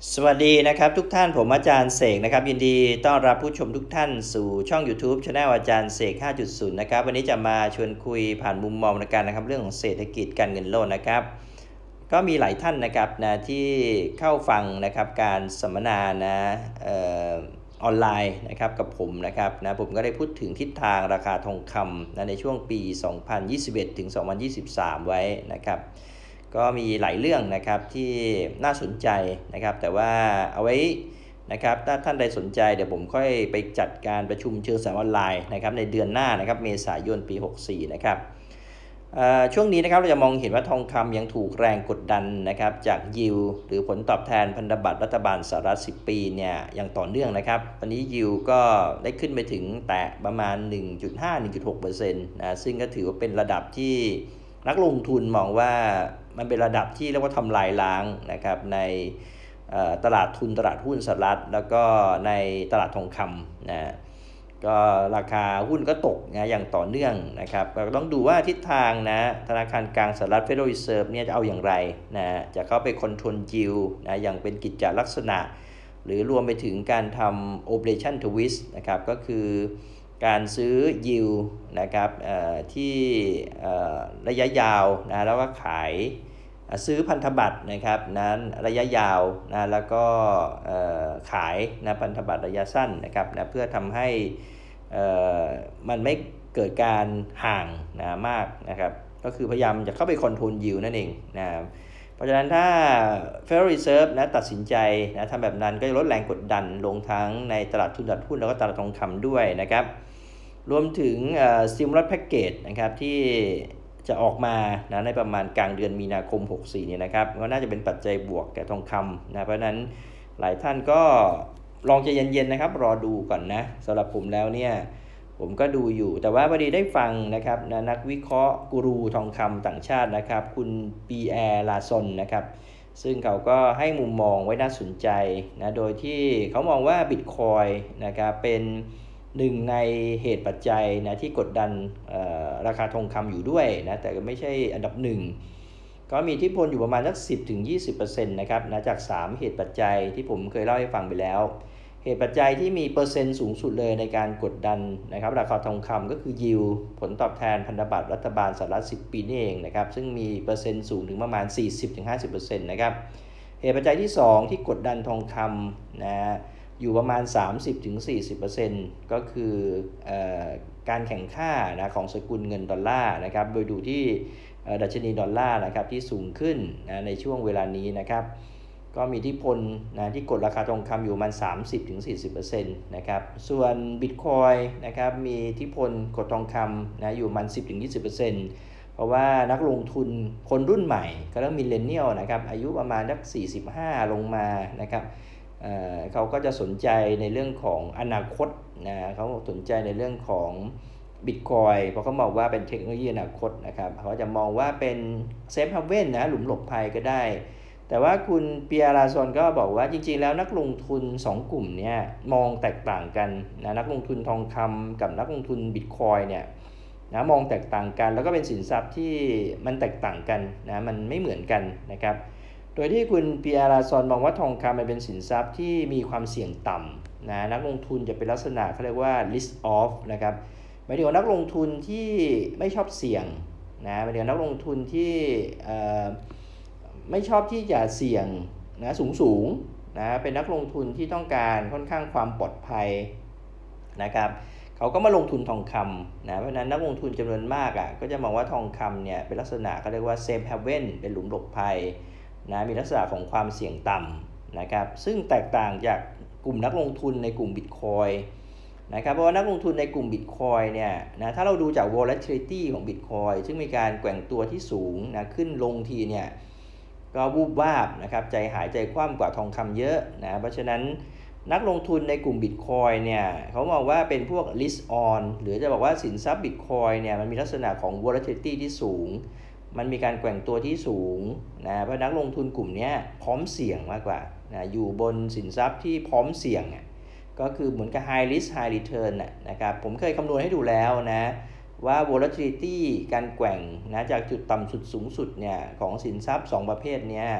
สวัสดีนะครับทุกท่านผมอาจารย์เสกนะครับยินดีต้อนรับผู้ชมทุกท่านสู่ช่อง YouTube Channel อาจารย์เสก 5.0 นะครับวันนี้จะมาชวนคุยผ่านมุมมองในการนะครับเรื่องของเศรษฐกิจการเงินโลกนะครับก็มีหลายท่านนะครับนะที่เข้าฟังนะครับการสัมมนานะออนไลน์นะครับกับผมนะครับนะผมก็ได้พูดถึงทิศทางราคาทองคำนะในช่วงปี 2021 ถึง 2023 ไว้นะครับก็มีหลายเรื่องนะครับที่น่าสนใจนะครับแต่ว่าเอาไว้นะครับถ้าท่านใดสนใจเดี๋ยวผมค่อยไปจัดการประชุมเชิงสารออนไลน์นะครับในเดือนหน้านะครับเมษายนปี 64 นะครับช่วงนี้นะครับเราจะมองเห็นว่าทองคำยังถูกแรงกดดันนะครับจากยิวหรือผลตอบแทนพันธบัตรรัฐบาลสหรัฐ10 ปีเนี่ยอย่างต่อเนื่องนะครับตอนนี้ยิวก็ได้ขึ้นไปถึงแตะประมาณ 1.5-1.6% นะซึ่งก็ถือว่าเป็นระดับที่นักลงทุนมองว่ามันเป็นระดับที่เรียกว่าทำลายล้างนะครับในตลาดทุนตลาดหุ้นสหรัฐแล้วก็ในตลาดทองคำนะก็ราคาหุ้นก็ตกนะอย่างต่อเนื่องนะครับเราต้องดูว่าทิศทางนะธนาคารกลางสหรัฐ Federal Reserve เนี่ยจะเอาอย่างไรนะจะเข้าไปคอนโทรลยิลนะอย่างเป็นกิจจลักษณะหรือรวมไปถึงการทำ Operation Twist นะครับก็คือการซื้อยิลนะครับที่ระยะยาวนะแล้วก็ขายซื้อพันธบัตรนะครับนั้นระยะยาวนะแล้วก็ขายนะพันธบัตรระยะสั้นนะครับนะเพื่อทำให้มันไม่เกิดการห่างนะมากนะครับก็คือพยายามจะเข้าไปคอนโทรลยิวนั่นเองนะเพราะฉะนั้นถ้า Federal Reserve นะตัดสินใจนะทำแบบนั้นก็จะลดแรงกดดันลงทั้งในตลาดทุนตลาดหุ้นแล้วก็ตลาดทองคำด้วยนะครับรวมถึงstimulus package นะครับที่จะออกมานะในประมาณกลางเดือนมีนาคม 64 เนี่ยนะครับก็น่าจะเป็นปัจจัยบวกแก่ทองคำนะเพราะนั้นหลายท่านก็ลองใจเย็นๆนะครับรอดูก่อนนะสำหรับผมแล้วเนี่ยผมก็ดูอยู่แต่ว่าพอดีได้ฟังนะครับนักวิเคราะห์กูรูทองคำต่างชาตินะครับคุณปีแอร์ลาซอนนะครับซึ่งเขาก็ให้มุมมองไว้น่าสนใจนะโดยที่เขามองว่าบิตคอยน์นะครับเป็นหนึ่งในเหตุปัจจัยนะที่กดดันราคาทองคำอยู่ด้วยนะแต่ก็ไม่ใช่อันดับหนึ่งก็มีอิทธิพลอยู่ประมาณสัก 10-20% นะครับนะจาก3เหตุปัจจัยที่ผมเคยเล่าให้ฟังไปแล้วเหตุปัจจัยที่มีเปอร์เซ็นต์สูงสุดเลยในการกดดันนะครับราคาทองคำก็คือยิวผลตอบแทนพันธบัตรรัฐบาลสหรัฐ10 ปีนี่เองนะครับซึ่งมีเปอร์เซ็นต์สูงถึงประมาณ 40-50% นะครับเหตุปัจจัยที่2ที่กดดันทองคำนะอยู่ประมาณ 30-40% ก็คือการแข่งข้านะของสกุลเงินดอลลาร์นะครับโดยดูที่ดัชนีดอลลาร์นะครับที่สูงขึ้นนะในช่วงเวลานี้นะครับก็มีอิทธิพลนะที่กดราคาทองคำอยู่ประมาณ 30-40% นะครับส่วนบิตคอยน์นะครับมีอิทธิพลกดทองคำนะอยู่ประมาณ 10-20%เพราะว่านักลงทุนคนรุ่นใหม่ก็ต้องมิลเลนเนียลนะครับอายุประมาณสัก45ลงมานะครับเขาก็จะสนใจในเรื่องของอนาคตนะเขาสนใจในเรื่องของบิตคอยเพราะเขามองว่าเป็นเทคโนโลยีอนาคตนะครับเขาจะมองว่าเป็นเซฟเฮาเว่นนะหลุมหลบภัยก็ได้แต่ว่าคุณเปียราซอนก็บอกว่าจริงๆแล้วนักลงทุน2กลุ่มนี้มองแตกต่างกันนะนักลงทุนทองคำกับนักลงทุนบิตคอยเนี่ยนะมองแตกต่างกันแล้วก็เป็นสินทรัพย์ที่มันแตกต่างกันนะมันไม่เหมือนกันนะครับโดยที่คุณเปียราซอนมองว่าทองคำมันเป็นสินทรัพย์ที่มีความเสี่ยงต่ำนะนักลงทุนจะเป็นลักษณะเขาเรียกว่า risk off นะครับหมายถึงว่านักลงทุนที่ไม่ชอบเสี่ยงนะหมายถึงนักลงทุนที่ไม่ชอบที่จะเสี่ยงนะสูงนะเป็นนักลงทุนที่ต้องการค่อนข้างความปลอดภัยนะครับเขาก็มาลงทุนทองคำนะเพราะฉะนั้นนักลงทุนจำนวนมากก็จะมองว่าทองคำเนี่ยเป็นลักษณะเขาเรียกว่า safe haven เป็นหลุมหลบภัยนะมีลักษณะของความเสี่ยงต่ำนะครับซึ่งแตกต่างจากกลุ่มนักลงทุนในกลุ่ม Bitcoin นะครับเพราะว่านักลงทุนในกลุ่ม Bitcoin เนี่ยนะถ้าเราดูจาก volatility ของ Bitcoin ซึ่งมีการแกว่งตัวที่สูงนะขึ้นลงทีเนี่ยก็วูบวาบนะครับใจหายใจคว่ำกว่าทองคำเยอะนะเพราะฉะนั้นนักลงทุนในกลุ่ม Bitcoin เนี่ยเขามองว่าเป็นพวก risk on หรือจะบอกว่าสินทรัพย์ Bitcoin เนี่ยมันมีลักษณะของ volatility ที่สูงมันมีการแกว่งตัวที่สูงนะเพราะนักลงทุนกลุ่มนี้พร้อมเสี่ยงมากกว่านะอยู่บนสินทรัพย์ที่พร้อมเสี่ยงก็คือเหมือนกับ high risk high return นะครับผมเคยคำนวณให้ดูแล้วนะว่า volatility การแกว่งนะจากจุดต่ำสุดสูงสุดเนี่ยของสินทรัพย์2ประเภทนี้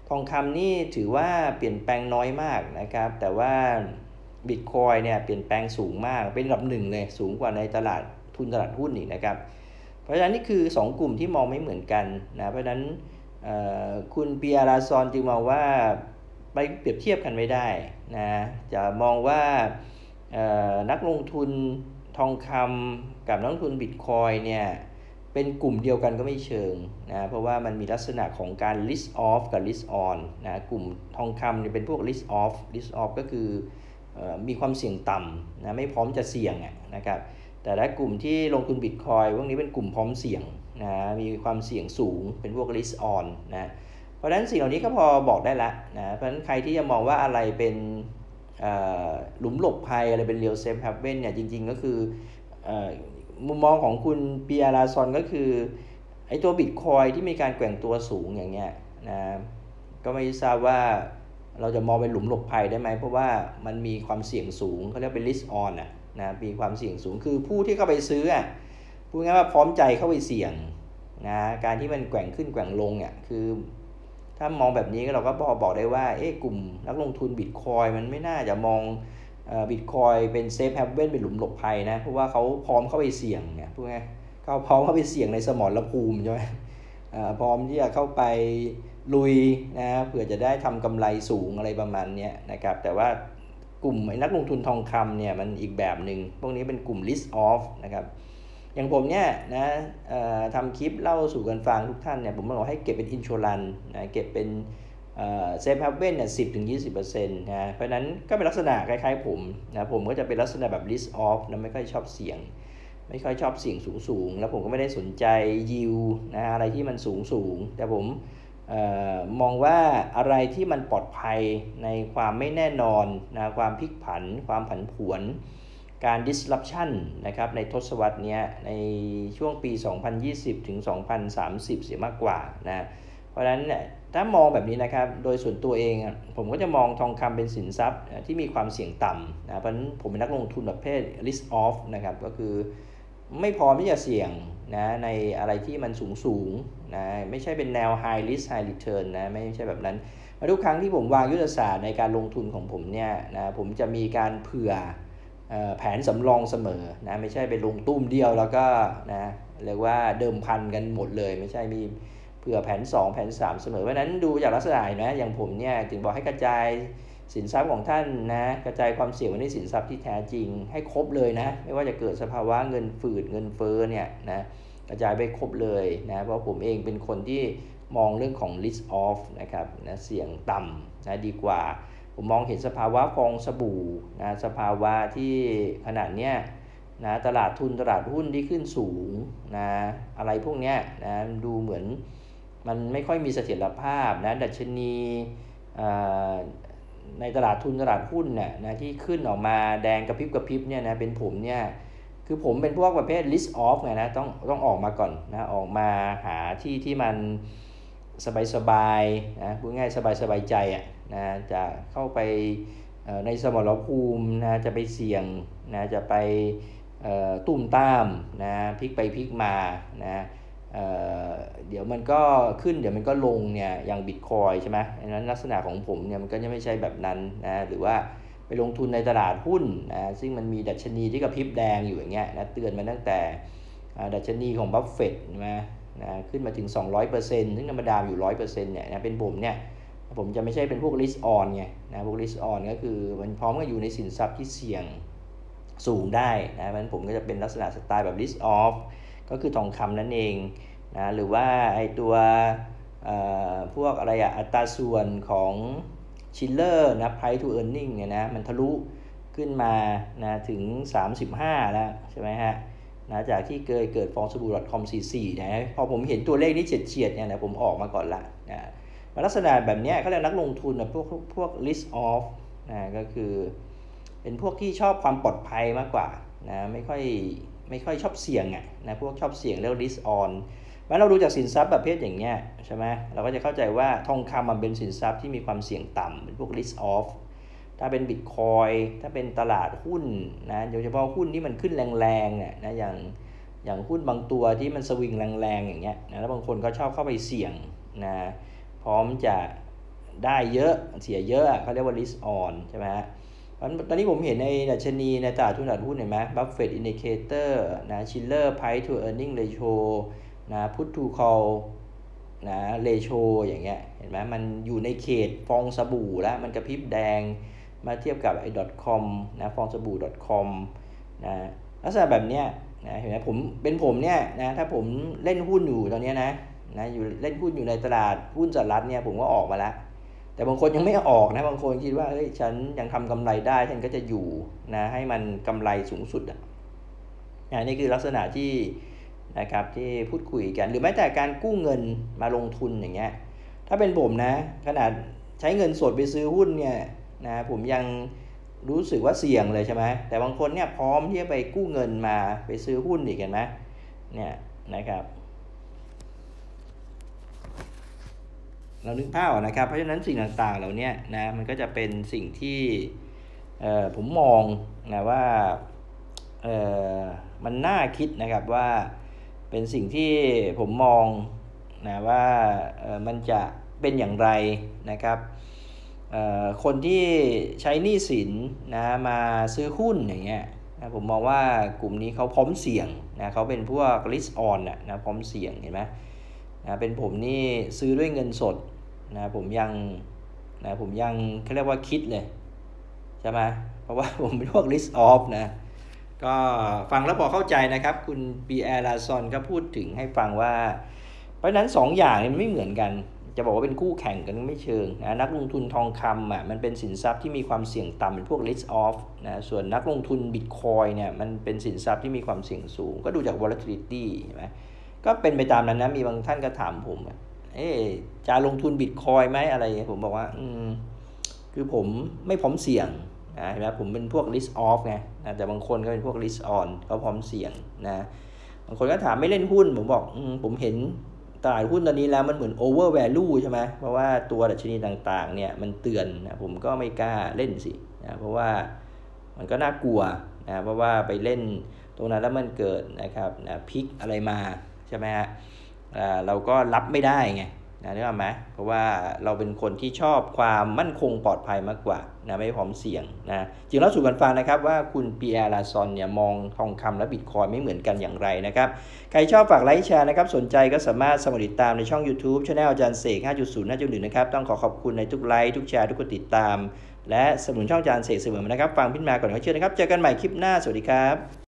ทองคำนี่ถือว่าเปลี่ยนแปลงน้อยมากนะครับแต่ว่าบิตคอยเนี่ยเปลี่ยนแปลงสูงมากเป็นอันดับหนึ่งเลยสูงกว่าในตลาดทุนตลาดหุ้นอีกนะครับเพราะฉะนั้นนี่คือ2กลุ่มที่มองไม่เหมือนกันนะเพราะฉะนั้นคุณเปียราซอนจึงมองว่าไปเปรียบเทียบกันไม่ได้นะจะมองว่านักลงทุนทองคำกับนักลงทุนบิตคอยเนี่ยเป็นกลุ่มเดียวกันก็ไม่เชิงนะเพราะว่ามันมีลักษณะของการ list off กับ list on นะกลุ่มทองคำเนี่ยเป็นพวก list off ก็คือมีความเสี่ยงต่ำนะไม่พร้อมจะเสี่ยงนะครับแต่ถ้ากลุ่มที่ลงทุนบิตคอยพวกนี้เป็นกลุ่มพร้อมเสี่ยงนะมีความเสี่ยงสูงเป็นพวก list on นะเพราะฉะนั้นสิ่งเหล่านี้ก็พอบอกได้ละนะเพราะฉะนั้นใครที่จะมองว่าอะไรเป็นหลุมหลบภัยอะไรเป็น real safe haven เนี่ยจริงๆก็คือมุมมองของคุณเปียราซอนก็คือไอ้ตัวบิตคอยที่มีการแกว่งตัวสูงอย่างเงี้ยนะก็ไม่ทราบว่าเราจะมองเป็นหลุมหลบภัยได้ไหมเพราะว่ามันมีความเสี่ยงสูงเขาเรียกเป็น risk on นะมีความเสี่ยงสูงคือผู้ที่เข้าไปซื้อพูดง่ายว่าพร้อมใจเข้าไปเสี่ยงนะการที่มันแกว่งขึ้นแกว่งลงคือถ้ามองแบบนี้เราก็บอกได้ว่ากลุ่มนักลงทุนบิตคอยมันไม่น่าจะมองบิตคอยเป็นเซฟแฮปเว่นเป็นหลุมหลบภัยนะเพราะว่าเขาพร้อมเข้าไปเสี่ยงเนี่ยพูดง่ายเขาพร้อมเข้าไปเสี่ยงในสมรภูมิใช่ไหมพร้อมที่จะเข้าไปลุยนะเผื่อจะได้ทำกำไรสูงอะไรประมาณนี้นะครับแต่ว่ากลุ่มนักลงทุนทองคำเนี่ยมันอีกแบบหนึ่งพวกนี้เป็นกลุ่ม list off นะครับอย่างผมเนี่ยนะทำคลิปเล่าสู่กันฟังทุกท่านเนี่ยผมบอกให้เก็บเป็นอินชัวรันนะเก็บเป็นเซฟแฮปเว่นเนี่ย10-20%นะเพราะฉะนั้นก็เป็นลักษณะคล้ายๆผมนะผมก็จะเป็นลักษณะแบบ list off นะไม่ค่อยชอบเสี่ยงไม่ค่อยชอบเสี่ยงสูงแล้วผมก็ไม่ได้สนใจยิวนะอะไรที่มันสูงแต่ผมมองว่าอะไรที่มันปลอดภัยในความไม่แน่นอนนะความพลิกผันความผันผวนการ disruption นะครับในทศวรรษนี้ในช่วงปี 2020 ถึง 2030 เสียมากกว่านะเพราะฉะนั้นถ้ามองแบบนี้นะครับโดยส่วนตัวเองผมก็จะมองทองคำเป็นสินทรัพย์ที่มีความเสี่ยงต่ำนะเพราะฉะนั้นผมเป็นนักลงทุนประเภท risk off นะครับก็คือไม่พร้อมที่จะเสี่ยงนะในอะไรที่มันสูงนะไม่ใช่เป็นแนว high risk high return นะไม่ใช่แบบนั้นทุกครั้งที่ผมวางยุทธศาสตร์ในการลงทุนของผมเนี่ยนะผมจะมีการเผื่อแผนสำรองเสมอนะไม่ใช่ไปลงตุ้มเดียวแล้วก็นะเรียกว่าเดิมพันกันหมดเลยไม่ใช่มีเผื่อแผน2แผน3เสมอเพราะนั้นดูจากลักษณะนะอย่างผมเนี่ยจึงบอกให้กระจายสินทรัพย์ของท่านนะกระจายความเสี่ยงไว้ในสินทรัพย์ที่แท้จริงให้ครบเลยนะไม่ว่าจะเกิดสภาวะเงินฝืดเงินเฟ้อเนี่ยนะกระจายไปครบเลยนะเพราะผมเองเป็นคนที่มองเรื่องของ risk off นะครับนะเสี่ยงต่ำนะดีกว่าผมมองเห็นสภาวะฟองสบู่นะสภาวะที่ขณะเนี้ยนะตลาดทุนตลาดหุ้นที่ขึ้นสูงนะอะไรพวกเนี้ยนะดูเหมือนมันไม่ค่อยมีเสถียรภาพนะดัชนีในตลาดทุนตลาดหุ้นเนี่ยนะที่ขึ้นออกมาแดงกระพริบเนี่ยนะเป็นผมเนี่ยคือผมเป็นพวกประเภท list off ไงนะต้องออกมาก่อนนะออกมาหาที่มันสบายนะพูดง่ายสบายใจนะจะเข้าไปในสมรภูมินะจะไปเสี่ยงนะจะไปตุ้มต้ามนะพลิกไปพลิกมานะเดี๋ยวมันก็ขึ้นเดี๋ยวมันก็ลงเนี่ยอย่างบิตคอยใช่ไหมดังนั้นลักษณะของผมเนี่ยมันก็จะไม่ใช่แบบนั้นนะหรือว่าไปลงทุนในตลาดหุ้นนะซึ่งมันมีดัชนีที่กระพริบแดงอยู่อย่างเงี้ยนะเตือนมาตั้งแต่ดัชนีของบัฟเฟตต์นะขึ้นมาถึง 200% ซึ่งธรรมดาอยู่ 100% เนี่ยนะเป็นผมเนี่ยผมจะไม่ใช่เป็นพวก risk on ไงนะพวก risk on ก็คือมันพร้อมกับอยู่ในสินทรัพย์ที่เสี่ยงสูงได้นะเพราะฉะนั้นผมก็จะเป็นลักษณะสไตล์แบบ risk off ก็คือทองคำนั่นเองนะหรือว่าไอตัวพวกอะไรอัตราส่วนของชิลเลอร์นะ price to earning เนี่ยนะมันทะลุขึ้นมานะถึง35แล้วใช่ไหมฮะนะจากที่เคยเกิดฟองสบู่ .com 44นะพอผมเห็นตัวเลขนี้เฉียดเนี่ยนะผมออกมาก่อนละนะลักษณะแบบนี้เขาเรียกนักลงทุนนะพวก risk off นะก็คือเป็นพวกที่ชอบความปลอดภัยมากกว่านะไม่ค่อยชอบเสี่ยงนะพวกชอบเสี่ยงเรียก risk on เมื่อเราดูจากสินทรัพย์ประเภทอย่างเงี้ยใช่ไหมเราก็จะเข้าใจว่าทองคำมันเป็นสินทรัพย์ที่มีความเสี่ยงต่ำเป็นพวก risk off ถ้าเป็นบิตคอยถ้าเป็นตลาดหุ้นนะโดยเฉพาะหุ้นที่มันขึ้นแรงๆเนี่ยนะอย่างหุ้นบางตัวที่มันสวิงแรงๆอย่างเงี้ยนะแล้วบางคนก็ชอบเข้าไปเสี่ยงนะพร้อมจะได้เยอะเสียเยอะเขาเรียกว่า risk on ใช่ไหมฮะตอนนี้ผมเห็นในดัชนีในตลาดหุ้นเห็นไหม Buffett Indicator นะ Shiller Price to Earning Ratio นะ Put to Call นะ Ratio อย่างเงี้ยเห็นไหมมันอยู่ในเขตฟองสบู่แล้วมันกระพริบแดงมาเทียบกับไอ้ .com นะฟองสบู่ .com นะลักษณะแบบเนี้ยนะเห็นไหมผมเนี่ยนะถ้าผมเล่นหุ้นอยู่ตอนนี้นะอยู่เล่นหุ้นอยู่ในตลาดหุ้นสหรัฐเนี่ยผมก็ออกมาแล้วแต่บางคนยังไม่ออกนะบางคนคิดว่าเฮ้ยฉันยังทำกำไรได้ฉันก็จะอยู่นะให้มันกำไรสูงสุดนี่คือลักษณะที่นะครับที่พูดคุยกันหรือแม้แต่การกู้เงินมาลงทุนอย่างเงี้ยถ้าเป็นผมนะขนาดใช้เงินสดไปซื้อหุ้นเนี่ยนะผมยังรู้สึกว่าเสี่ยงเลยใช่ไหมแต่บางคนเนี่ยพร้อมที่จะไปกู้เงินมาไปซื้อหุ้นอีกเห็นไหมเนี่ยนะครับเรานึกภาพนะครับเพราะฉะนั้นสิ่งต่างๆเหล่านี้นะมันก็จะเป็นสิ่งที่ผมมองนะว่ามันน่าคิดนะครับว่าเป็นสิ่งที่ผมมองนะว่ามันจะเป็นอย่างไรนะครับคนที่ใช้หนี้สินนะมาซื้อหุ้นอย่างเงี้ยนะผมมองว่ากลุ่มนี้เขาพร้อมเสี่ยงนะเขาเป็นพวก risk on นะพร้อมเสี่ยงเห็นไหมนะเป็นผมนี่ซื้อด้วยเงินสดนะผมยังเขาเรียกว่าคิดเลยใช่ไหมเพราะว่าผมเป็นพวก risk off นะก็ฟังแล้วพอเข้าใจนะครับคุณปีแอร์ลาซอนก็พูดถึงให้ฟังว่าเพราะนั้น2 อย่างนี้มันไม่เหมือนกันจะบอกว่าเป็นคู่แข่งกันไม่เชิงนะนักลงทุนทองคำมันเป็นสินทรัพย์ที่มีความเสี่ยงต่ำเป็นพวก risk off นะส่วนนักลงทุน Bitcoin เนี่ยมันเป็นสินทรัพย์ที่มีความเสี่ยงสูงก็ดูจาก volatility ใช่ไหมก็เป็นไปตามนั้นนะมีบางท่านก็ถามผมจะลงทุน Bitcoin ไหมอะไรผมบอกว่าคือผมไม่พร้อมเสี่ยงเห็นไหมผมเป็นพวก risk off ไงนะแต่บางคนก็เป็นพวก risk on เขาพร้อมเสี่ยงนะบางคนก็ถามไม่เล่นหุ้นผมบอกผมเห็นตลาดหุ้นตอนนี้แล้วมันเหมือน over value ใช่ไหมเพราะว่าตัวดัชนีต่างๆเนี่ยมันเตือนนะผมก็ไม่กล้าเล่นสินะเพราะว่ามันก็น่ากลัวนะเพราะว่าไปเล่นตรงนั้นแล้วมันเกิดนะครับนะพิกอะไรมาใช่ไหมฮะเราก็รับไม่ได้ไงนะนึกออกไหมเพราะว่าเราเป็นคนที่ชอบความมั่นคงปลอดภัยมากกว่านะไม่พร้อมเสี่ยงนะจริงแล้วสู่กันฟังนะครับว่าคุณปีแอร์ลาซอนเนี่ยมองทองคำและบิตคอยน์ไม่เหมือนกันอย่างไรนะครับใครชอบฝากไลค์แชร์นะครับสนใจก็สามารถสมัครติดตามในช่อง YouTube Channel อาจารย์เสก 5.0 5.1 นะครับต้องขอบคุณในทุกไลค์ทุกแชร์ทุกกดติดตามและสนับสนุนช่องอาจารย์เสกเสมอนะครับฟังพิมพ์มาก่อนเขาเชื่อนะครับเจอกันใหม่คลิปหน้าสวัสดีครับ